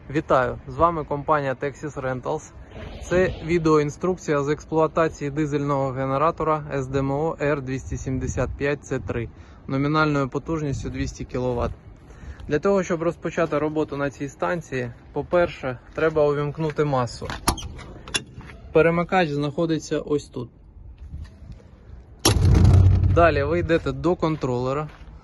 Вітаю! З вами компанія Texas Rentals. Це відеоінструкція з експлуатації дизельного генератора SDMO R275C3 номінальною потужністю 200 кВт. Для того, щоб розпочати роботу на цій станції, по-перше, треба увімкнути масу. Перемикач знаходиться ось тут. Далі ви йдете до контролера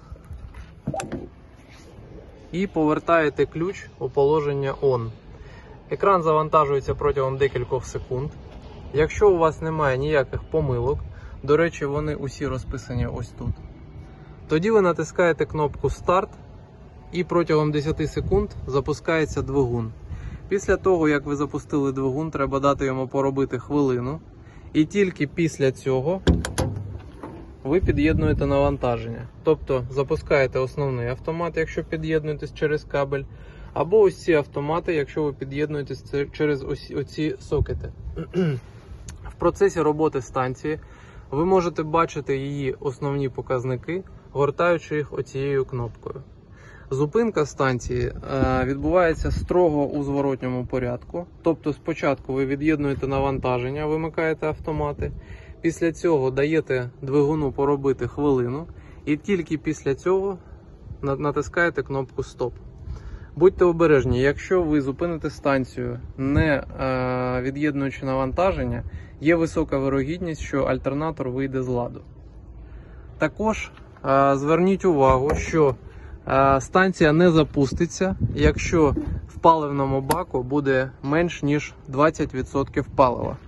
і повертаєте ключ у положення ON. Екран завантажується протягом декількох секунд. Якщо у вас немає ніяких помилок, до речі, вони усі розписані ось тут, тоді ви натискаєте кнопку Старт і протягом 10 секунд запускається двигун. Після того, як ви запустили двигун, треба дати йому поробити хвилину. І тільки після цього ви під'єднуєте навантаження. Тобто запускаєте основний автомат, якщо під'єднуєтесь через кабель, або ось ці автомати, якщо ви під'єднуєтесь через оці сокети. В процесі роботи станції ви можете бачити її основні показники, гортаючи їх оцією кнопкою. Зупинка станції відбувається строго у зворотньому порядку. Тобто спочатку ви від'єднуєте навантаження, вимикаєте автомати, після цього даєте двигуну поробити хвилину і тільки після цього натискаєте кнопку Стоп. Будьте обережні, якщо ви зупините станцію, не від'єднуючи навантаження, є висока вирогідність, що альтернатор вийде з ладу. Також зверніть увагу, що станція не запуститься, якщо в паливному баку буде менш ніж 20% палива.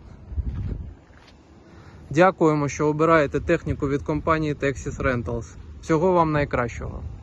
Дякуємо, що обираєте техніку від компанії Texas Rentals. Всього вам найкращого!